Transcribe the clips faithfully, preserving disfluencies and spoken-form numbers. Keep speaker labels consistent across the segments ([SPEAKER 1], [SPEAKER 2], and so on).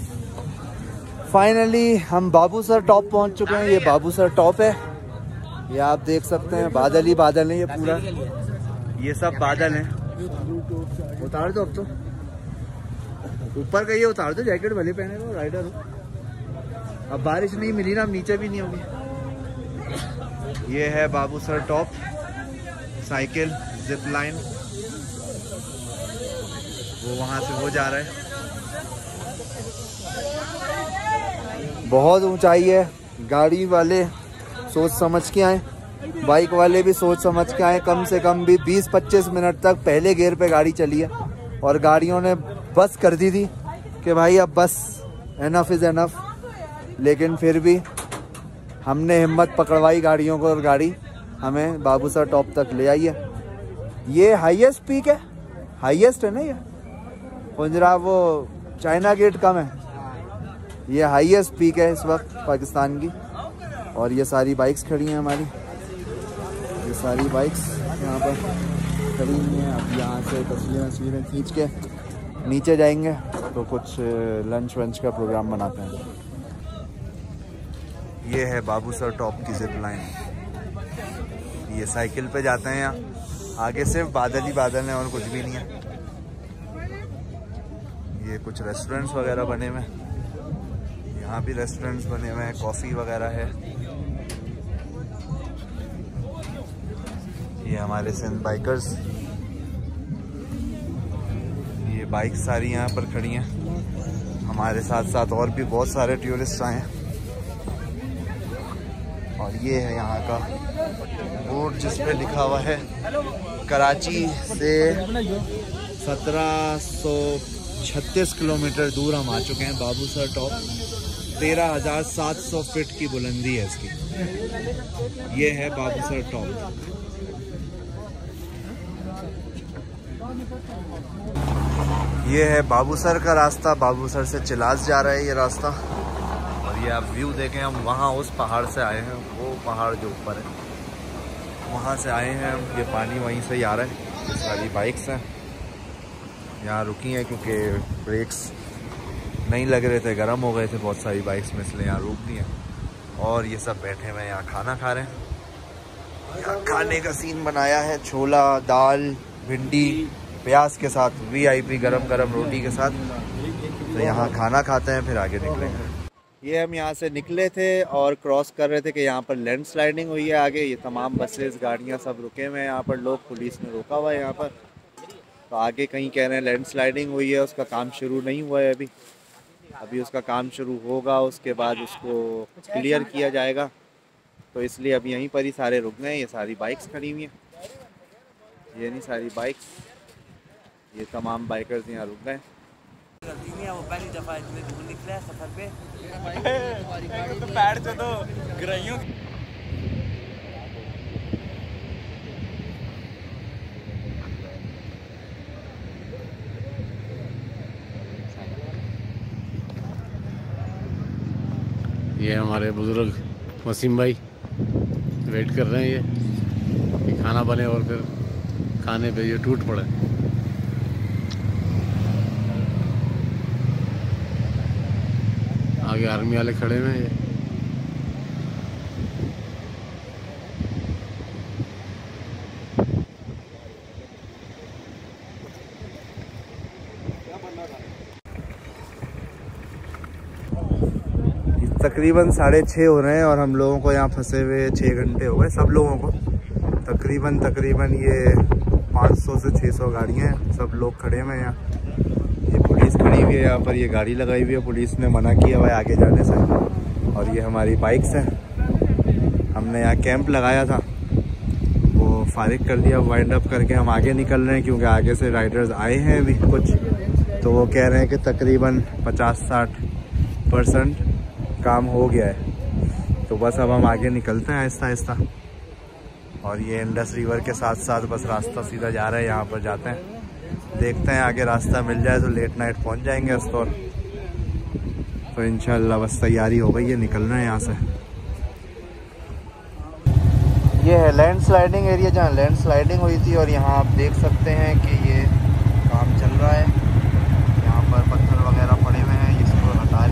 [SPEAKER 1] Finally हम Babusar top पहुंच चुके हैं। ये बाबूसर टॉप है, ये आप देख सकते हैं, बादल ही बादल है, ये पूरा ये सब बादल हैं। उतार दो अब तो, ऊपर का ये उतार दो, जैकेट भले पहने हो, राइडर हो। अब बारिश नहीं मिली ना, अब नीचे भी नहीं होगी। ये है Babusar top, cycle zip line, वो वहां से वो जा रहा है। बहुत ऊंचाई है, गाड़ी वाले सोच समझ के आए, बाइक वाले भी सोच समझ के आए। कम से कम भी बीस पच्चीस मिनट तक पहले गियर पे गाड़ी चली है और गाड़ियों ने बस कर दी थी कि भाई अब बस, एनफ इज़ एनफ। लेकिन फिर भी हमने हिम्मत पकड़वाई गाड़ियों को और गाड़ी हमें बाबूसर टॉप तक ले आई है। ये हाईएस्ट पीक है, हाईएस्ट है ना ये पंजरा, वो चाइना गेट कम है, ये हाईएस्ट पीक है इस वक्त पाकिस्तान की। और ये सारी बाइक्स खड़ी हैं हमारी, ये सारी बाइक्स यहाँ पर खड़ी हुई हैं। अब यहाँ से तस्वीरें तस्वीरें खींच के नीचे जाएंगे तो कुछ लंच वंच का प्रोग्राम बनाते हैं। ये है बाबूसर टॉप की जिप लाइन, ये साइकिल पे जाते हैं। यहाँ आगे सिर्फ बादल ही बादल हैं और कुछ भी नहीं है। ये कुछ रेस्टोरेंट्स वगैरह बने हुए हैं, यहाँ भी रेस्टोरेंट्स बने हुए हैं, कॉफ़ी वगैरह है। ये हमारे सिंध बाइकर्स, ये बाइक सारी यहाँ पर खड़ी हैं। हमारे साथ साथ और भी बहुत सारे टूरिस्ट आए हैं। और ये है यहाँ का बोर्ड जिस पे लिखा हुआ है कराची से सत्रह सौ छत्तीस किलोमीटर दूर हम आ चुके हैं। बाबूसर टॉप तेरह हजार सात सौ फीट की बुलंदी है इसकी। ये है बाबूसर टॉप। ये है बाबूसर का रास्ता, बाबूसर से चिलास जा रहा है ये रास्ता। और ये आप व्यू देखें, हम वहाँ उस पहाड़ से आए हैं, वो पहाड़ जो ऊपर है वहाँ से आए हैं। ये पानी वहीं से ही आ रहा है। ये सारी बाइक्स हैं यहाँ रुकी हैं क्योंकि ब्रेक्स नहीं लग रहे थे, गर्म हो गए थे बहुत सारी बाइक्स में, इसलिए यहाँ रोक दी हैं। और ये सब बैठे हुए यहाँ खाना खा रहे हैं। यहाँ खाने का सीन बनाया है, छोला दाल भिंडी प्याज के साथ, वीआईपी गरम गरम रोटी के साथ। तो यहाँ खाना खाते हैं फिर आगे निकलेंगे। ये हम यहाँ से निकले थे और क्रॉस कर रहे थे कि यहाँ पर लैंड स्लाइडिंग हुई है आगे। ये तमाम बसेस गाड़ियाँ सब रुके हुए हैं यहाँ पर, लोग पुलिस ने रोका हुआ है यहाँ पर। तो आगे कहीं कह रहे हैं लैंड स्लाइडिंग हुई है, उसका काम शुरू नहीं हुआ है अभी। अभी उसका काम शुरू होगा, उसके बाद उसको क्लियर किया जाएगा। तो इसलिए अभी यहीं पर ही सारे रुक गए। ये सारी बाइक्स खड़ी हुई हैं, ये नहीं सारी बाइक्स, ये तमाम बाइकर्स यहाँ रुक गए।
[SPEAKER 2] वो पहली दफा इतने दूर निकले सफर पे
[SPEAKER 3] तो पैर तो दो ग्राइयों। ये हमारे बुजुर्ग वसीम भाई वेट कर रहे हैं ये कि खाना बने और फिर खाने पे ये टूट पड़े। आगे आर्मी वाले खड़े हुए हैं ये।
[SPEAKER 1] तकरीबन साढ़े छः हो रहे हैं और हम लोगों को यहाँ फंसे हुए छः घंटे हो गए सब लोगों को। तकरीबन तकरीबन ये पाँच सौ से छः सौ गाड़ियाँ हैं, सब लोग खड़े हुए हैं यहाँ। ये पुलिस खड़ी हुई है यहाँ पर, ये गाड़ी लगाई हुई है, पुलिस ने मना किया हुआ है आगे जाने से। और ये हमारी बाइक्स हैं, हमने यहाँ कैंप लगाया था, वो फारिग कर दिया, वाइंड अप करके हम आगे निकल रहे हैं क्योंकि आगे से राइडर्स आए हैं अभी कुछ। तो वो कह रहे हैं कि तकरीबन पचास साठ परसेंट काम हो गया है। तो बस अब हम आगे निकलते हैं आहिस्ता आहिस्ता। और ये इंडस रिवर के साथ साथ बस रास्ता सीधा जा रहा है, यहाँ पर जाते हैं, देखते हैं आगे रास्ता मिल जाए तो लेट नाइट पहुँच जाएंगे अस्तौर। तो इंशाल्लाह बस तैयारी हो गई है, निकलना है यहाँ से। ये है लैंड स्लाइडिंग एरिया जहाँ लैंड स्लाइडिंग हुई थी। और यहाँ आप देख सकते हैं कि ये काम चल रहा है, यहाँ पर पत्थर वगैरह पड़े हुए हैं, इसको हटाया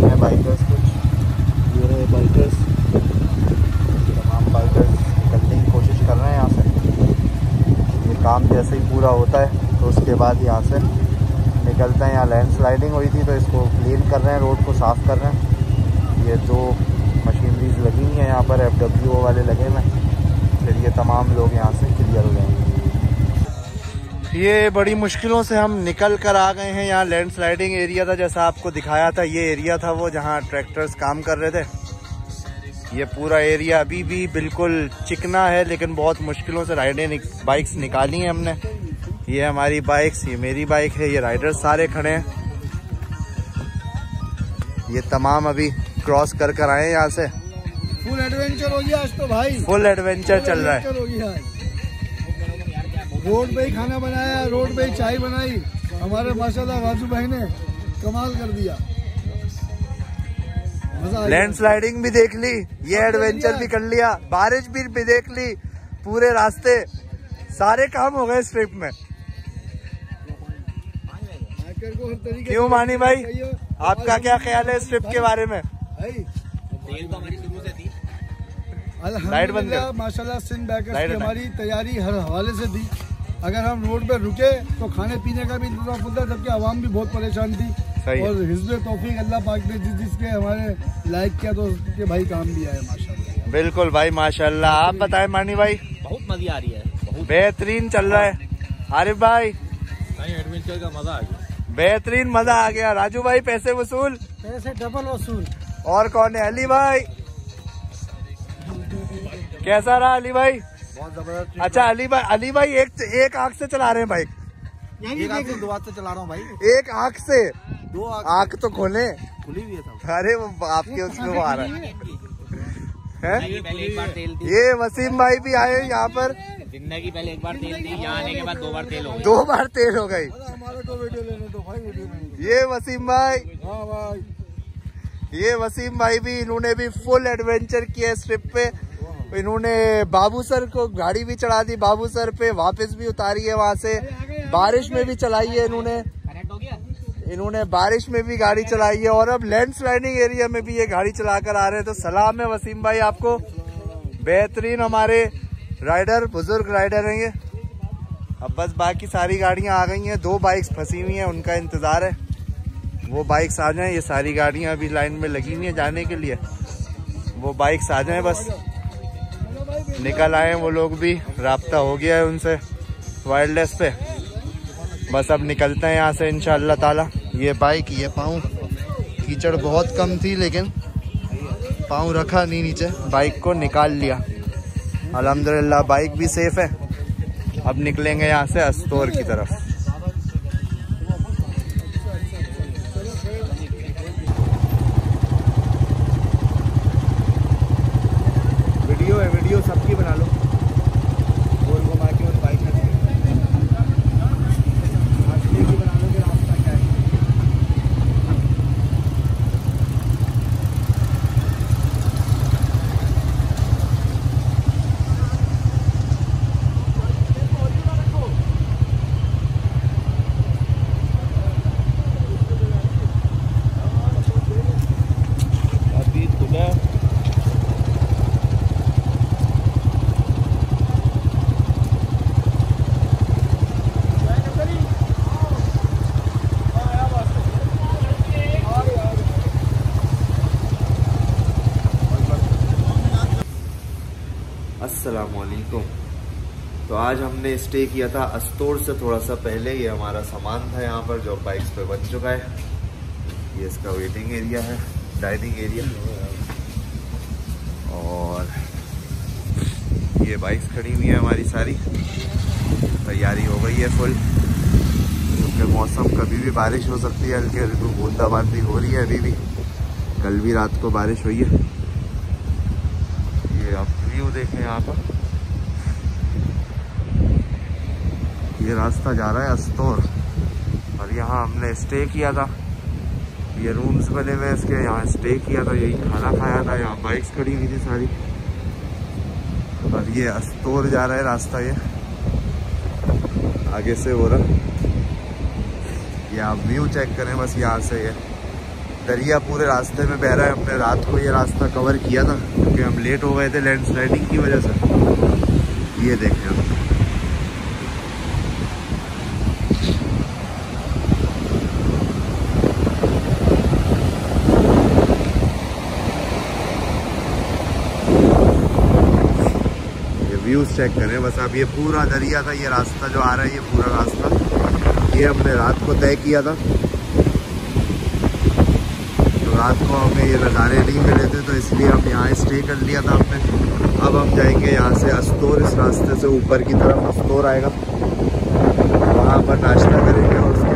[SPEAKER 1] हैं बाइकर्स कुछ, ये रहे बाइकर्स, तमाम बाइकर्स निकलने की कोशिश कर रहे हैं यहाँ से। ये काम जैसे ही पूरा होता है तो उसके बाद यहाँ से निकलते हैं। यहाँ लैंडस्लाइडिंग हुई थी तो इसको क्लीन कर रहे हैं, रोड को साफ़ कर रहे हैं। ये दो मशीनरीज लगी हुई हैं यहाँ पर, एफ डब्ल्यू ओ वाले लगे हुए हैं। फिर ये तमाम लोग यहाँ से क्लियर हो जाएंगे। ये बड़ी मुश्किलों से हम निकल कर आ गए हैं। यहाँ लैंडस्लाइडिंग एरिया था, जैसा आपको दिखाया था। ये एरिया था वो जहाँ ट्रैक्टर्स काम कर रहे थे। ये पूरा एरिया अभी भी बिल्कुल चिकना है, लेकिन बहुत मुश्किलों से राइडें निक, बाइक्स निकाली हैं हमने। ये हमारी बाइक्स, ये मेरी बाइक है, ये राइडर्स सारे खड़े हैं। ये तमाम अभी क्रॉस कर कर आए यहाँ से।
[SPEAKER 4] फुल एडवेंचर हो गया आज तो भाई,
[SPEAKER 1] फुल एडवेंचर चल रहा है।
[SPEAKER 4] रोड पे ही खाना बनाया, रोड पे ही चाय बनाई। हमारे माशाल्लाह राजू भाई ने कमाल कर दिया।
[SPEAKER 1] लैंडस्लाइडिंग भी देख ली, ये एडवेंचर भी कर लिया, बारिश भी, भी देख ली, पूरे रास्ते सारे काम हो गए इस ट्रिप में। क्यों मानी भाई, आपका क्या ख्याल है इस ट्रिप के बारे में? लाइट बंद कर।
[SPEAKER 4] माशाल्लाह सिंध बाइकर्स की हमारी तैयारी हर हवाले से थी। अगर हम रोड पे रुके तो खाने पीने का भी इंतजाम होता, जबकि आवाम भी बहुत परेशान थी। और हिज़्ब तौफीक अल्लाह पाक ने जिस जिसके हमारे लाइक किया तो उसके भाई काम भी आया माशाल्लाह।
[SPEAKER 1] बिल्कुल भाई माशाल्लाह। आप बताएं मानी भाई?
[SPEAKER 2] बहुत मजा आ रही है, बहुत
[SPEAKER 1] बेहतरीन चल रहा है। आरिफ भाई?
[SPEAKER 2] एडवेंचर का मजा आ गया,
[SPEAKER 1] बेहतरीन मजा आ गया। राजू भाई पैसे वसूल?
[SPEAKER 4] पैसे डबल वसूल।
[SPEAKER 1] और कौन है? अली भाई कैसा रहा अली भाई?
[SPEAKER 4] बहुत जबरदस्त।
[SPEAKER 1] अच्छा अली भाई, अली भाई एक एक आंख से चला रहे हैं बाइक?
[SPEAKER 4] एक आंख से दो हाथ से चला रहा हूँ भाई।
[SPEAKER 1] एक आंख से?
[SPEAKER 4] दो
[SPEAKER 1] आंख तो खोले।
[SPEAKER 4] खुली हुई है सब।
[SPEAKER 1] अरे वो आपके उसमें आ रहा है, है?
[SPEAKER 2] पहले एक बार तेल दी।
[SPEAKER 1] ये वसीम भाई भी आए यहाँ पर।
[SPEAKER 2] जिंदगी पहले एक बार तेल दी, यहाँ आने के बाद दो बार तेल हो गई।
[SPEAKER 1] दो बार तेल हो गई।
[SPEAKER 4] हमारे को वीडियो लेने दो भाई, वीडियो लेने।
[SPEAKER 1] ये वसीम भाई,
[SPEAKER 4] हाँ भाई,
[SPEAKER 1] ये वसीम भाई भी, इन्होंने भी फुल एडवेंचर किया इस ट्रिप पे। इन्होंने बाबू सर को गाड़ी भी चढ़ा दी, बाबू सर पे वापस भी उतारी है वहाँ से। बारिश में भी चलाई है इन्होंने, इन्होंने बारिश में भी गाड़ी चलाई है। और अब लैंडस्लाइडिंग एरिया में भी ये गाड़ी चला कर आ रहे हैं। तो सलाम है वसीम भाई आपको, बेहतरीन हमारे राइडर, बुजुर्ग राइडर हैं ये। अब बस बाकी सारी गाड़ियाँ आ गई हैं, दो बाइक्स फंसी हुई हैं, उनका इंतज़ार है वो बाइक्स आ जाएं। ये सारी गाड़ियाँ अभी लाइन में लगी हुई हैं जाने के लिए, वो बाइक्स आ जाएं, बस निकल आए वो लोग भी। राब्ता हो गया है उनसे वायरलेस पे, बस अब निकलते हैं यहाँ से इंशाअल्लाह ताला। ये बाइक, ये पाँव, कीचड़ बहुत कम थी लेकिन पाँव रखा नहीं नीचे, बाइक को निकाल लिया अल्हम्दुलिल्लाह। बाइक भी सेफ है। अब निकलेंगे यहाँ से अस्तोर की तरफ। वीडियो है, वीडियो सबकी बना लो। गोल घुमा के और बाइक की बना लो कि रास्ता क्या है। अभी सुबह अस्सलामुअलैकुम। तो आज हमने स्टे किया था अस्तोर से थोड़ा सा पहले। ये हमारा सामान था यहाँ पर जो बाइक्स पे बन चुका है। ये इसका वेटिंग एरिया है, डाइनिंग एरिया, और ये बाइक्स खड़ी हुई है हमारी सारी। तैयारी हो गई है फुल, क्योंकि मौसम कभी भी बारिश हो सकती है। हल्की हल्की बूंदाबांदी हो रही है अभी भी, कल भी रात को बारिश हुई है। ये आप व्यू देखें यहाँ पर, ये रास्ता जा रहा है अस्तोर, और यहाँ हमने स्टे किया था। ये रूम्स बने हुए इसके, यहाँ स्टे किया था, यही खाना खाया था, यहाँ बाइक्स खड़ी हुई थी सारी। और ये अस्तोर जा रहा है रास्ता, ये आगे से हो रहा। ये आप व्यू चेक करें बस यहाँ से, ये दरिया पूरे रास्ते में बह रहा है। हमने रात को ये रास्ता कवर किया था क्योंकि हम लेट हो गए थे लैंडस्लाइडिंग की वजह से। ये देखें हम, ये व्यूज चेक करें बस आप। ये पूरा दरिया था, ये रास्ता जो आ रहा है, ये पूरा रास्ता ये हमने रात को तय किया था। रात को हमें ये नज़ारे नहीं मिले थे तो इसलिए हम यहाँ स्टे कर लिया था हमने। अब हम जाएंगे यहाँ से अस्तोर, इस रास्ते से ऊपर की तरफ अस्तोर आएगा, वहाँ पर नाश्ता करेंगे और उसके